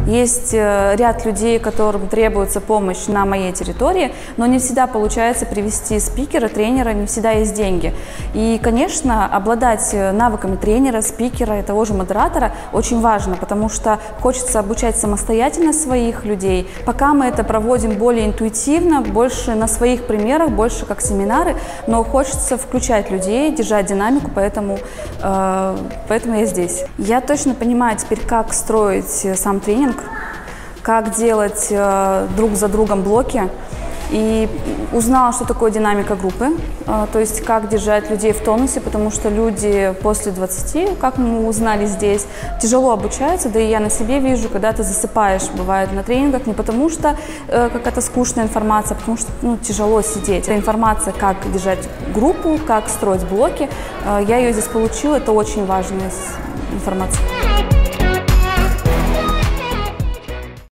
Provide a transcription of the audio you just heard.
Есть ряд людей, которым требуется помощь на моей территории, но не всегда получается привести спикера, тренера, не всегда есть деньги. И, конечно, обладать навыками тренера, спикера и того же модератора очень важно, потому что хочется обучать самостоятельно своих людей. Пока мы это проводим более интуитивно, больше на своих примерах, больше как семинары, но хочется включать людей, держать динамику, поэтому я здесь. Я точно понимаю теперь, как строить сам тренинг, как делать друг за другом блоки. И узнала, что такое динамика группы, то есть как держать людей в тонусе, потому что люди после 20, как мы узнали здесь, тяжело обучаются, да и я на себе вижу, когда ты засыпаешь, бывает на тренингах, не потому что какая-то скучная информация, а потому что тяжело сидеть. Это информация, как держать группу, как строить блоки, я ее здесь получила, это очень важная информация.